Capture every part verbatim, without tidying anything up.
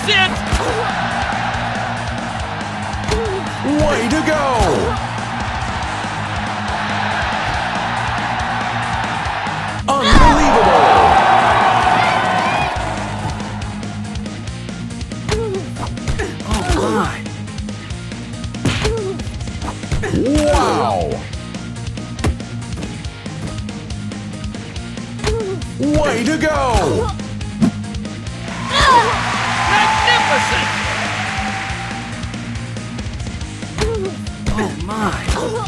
it! Way to go! Unbelievable! Oh my! Wow! Way to go! Magnificent! Oh my!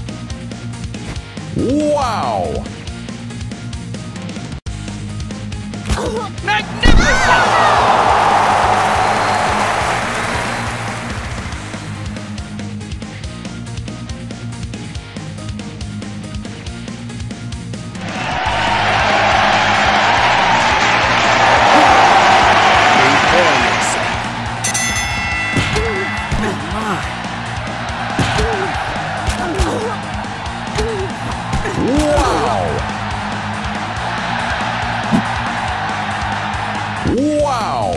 Wow! Magnificent! Wow!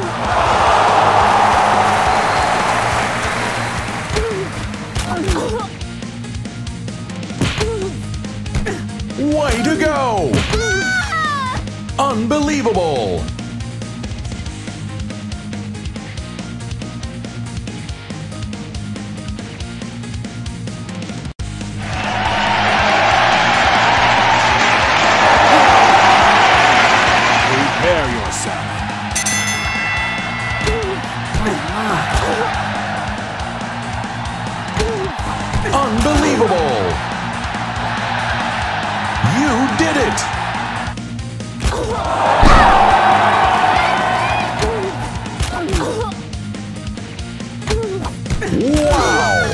Way to go! Unbelievable! Prepare yourself. Unbelievable! You did it! Wow!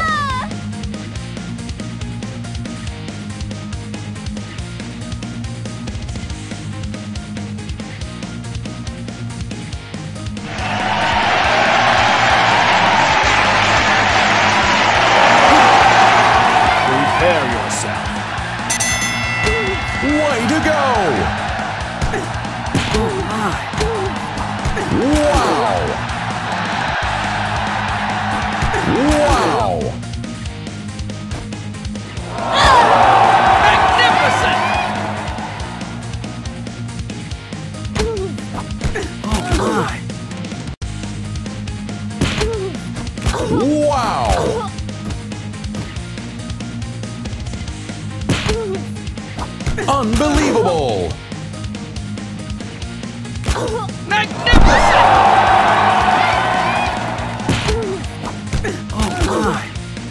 Prepare yourself. Way to go! Oh my! Wow! Wow! Magnificent! Oh my! Wow! Unbelievable! Magnificent! Oh my!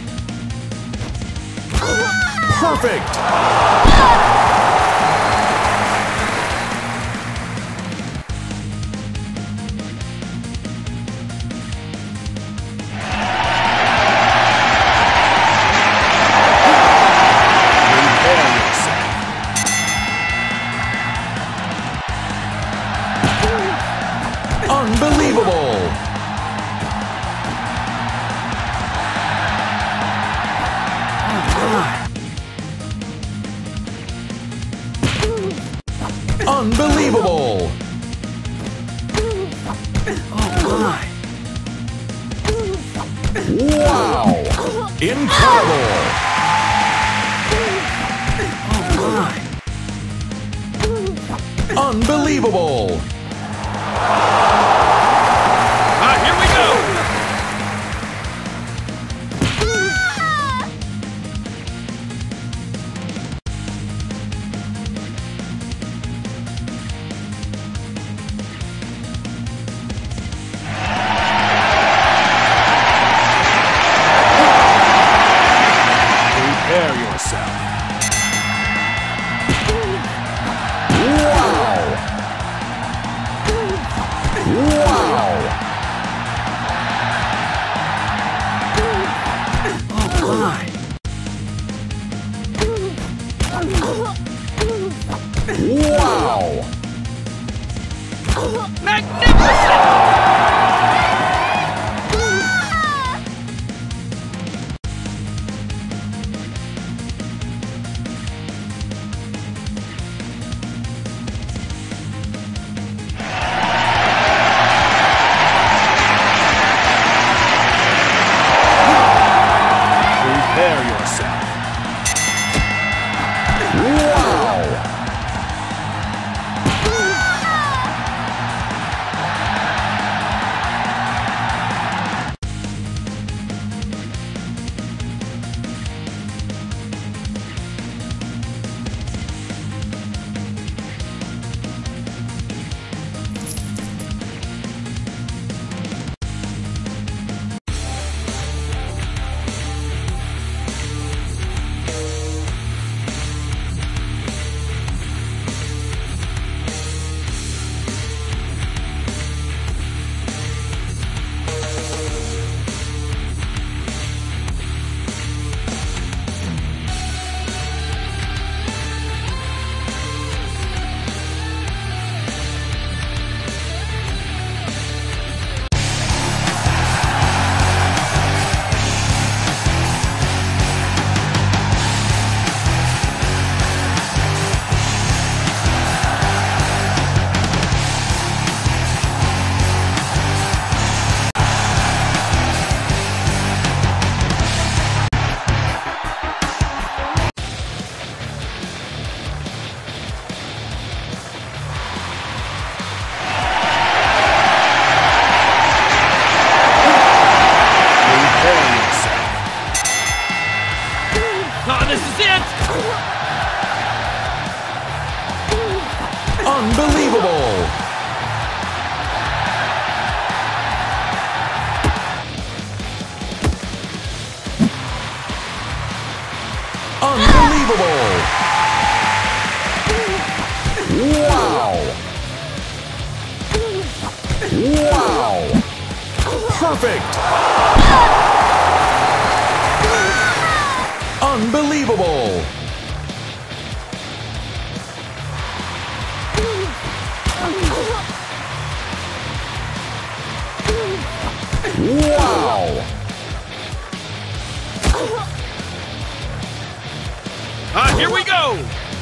Perfect! Unbelievable! Unbelievable! Oh my! Wow! Incredible! Oh my! Unbelievable! Ah, here we go! Prepare yourself. Wow! Wow! Oh my! Wow! Magnificent! Perfect! Unbelievable! Wow! Ah, here we go!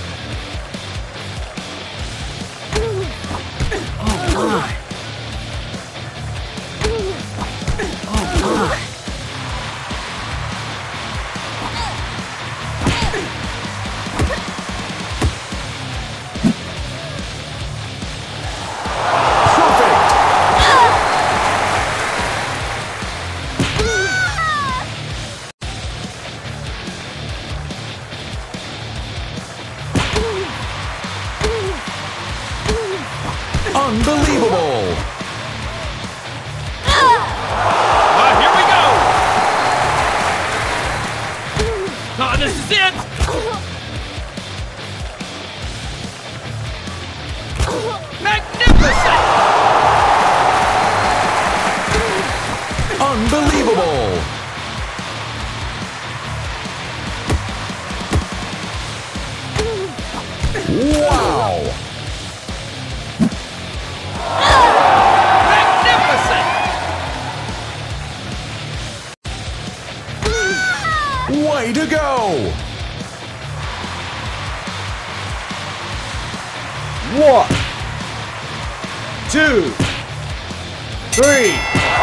Oh my! Oh my! Unbelievable! Ah, here we go! Ah, this is it! Magnificent! Unbelievable! Wow! Way to go! One, two, three.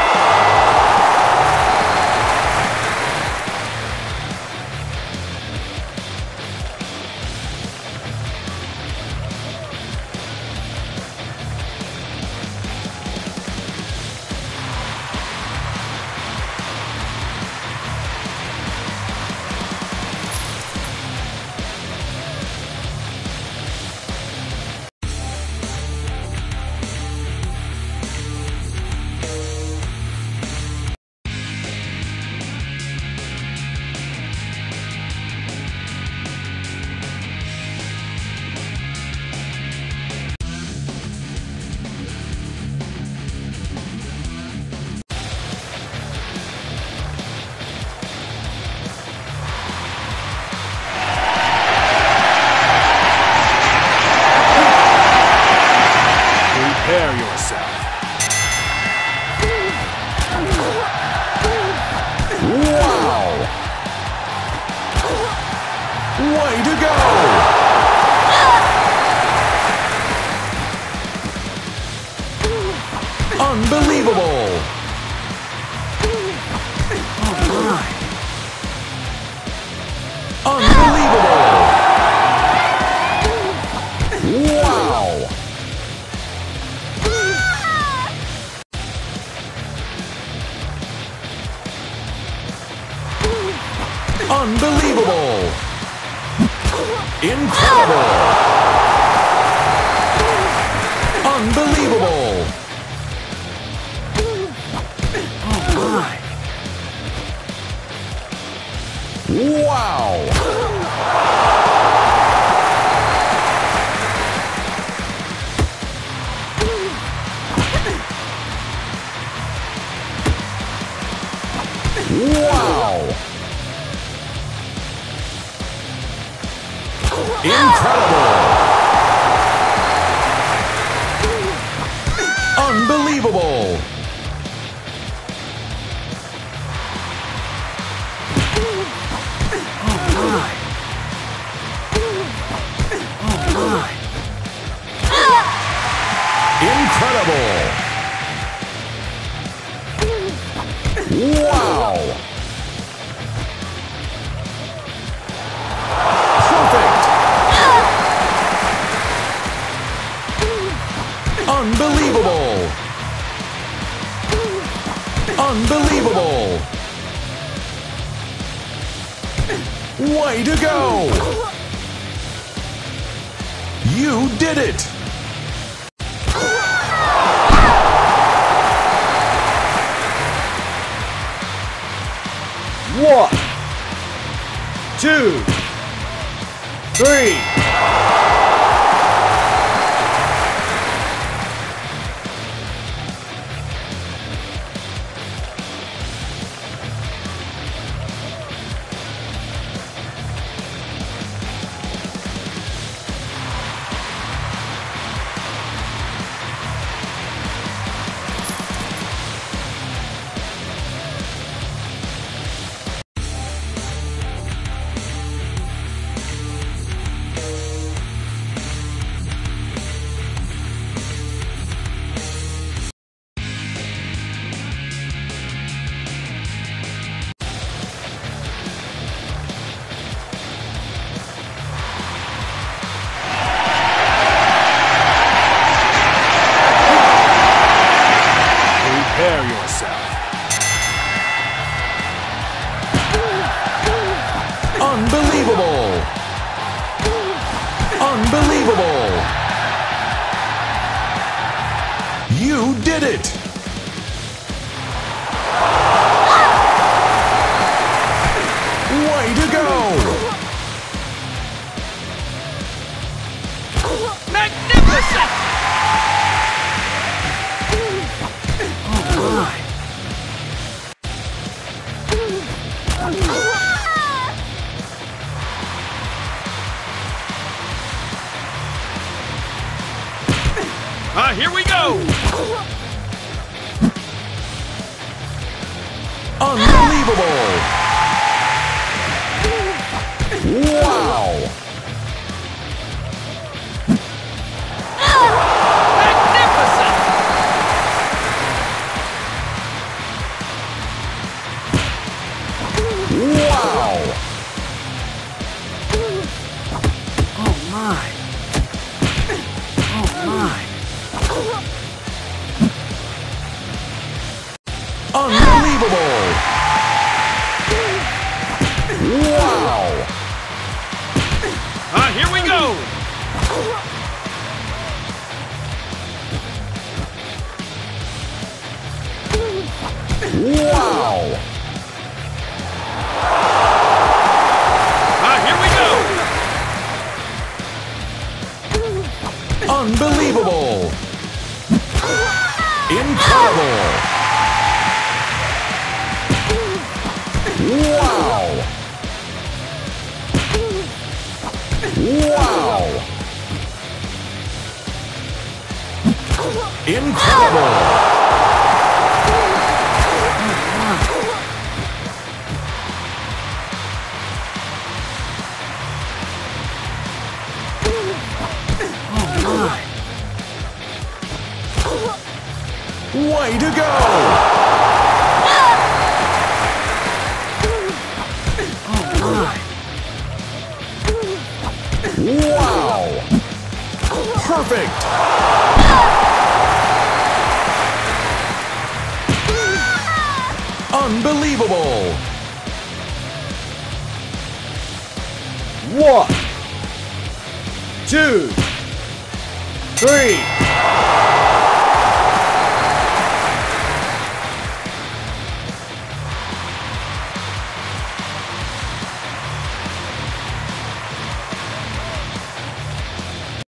Prepare yourself. Wow! Way to go! Unbelievable! Oh my! Unbelievable! Wow! Unbelievable! Incredible! Unbelievable! Oh my! Wow! Wow! Incredible! Unbelievable! Oh my! Oh my! Incredible! Wow! Perfect! Unbelievable! Unbelievable! Way to go! You did it! One, two, three. prepare yourself. Unbelievable! Unbelievable! You did it! Way to go! Magnificent! Oh my! Ah, uh, here we go! Unbelievable! Wow! Magnificent! Wow! Oh my! Oh my! Unbelievable! Wow! Ah, uh, here we go! Wow! Ah, uh, here we go! Unbelievable! Incredible! Wow! Wow! Incredible! Way to go! Oh my! Wow! Perfect! Unbelievable! One, two, three.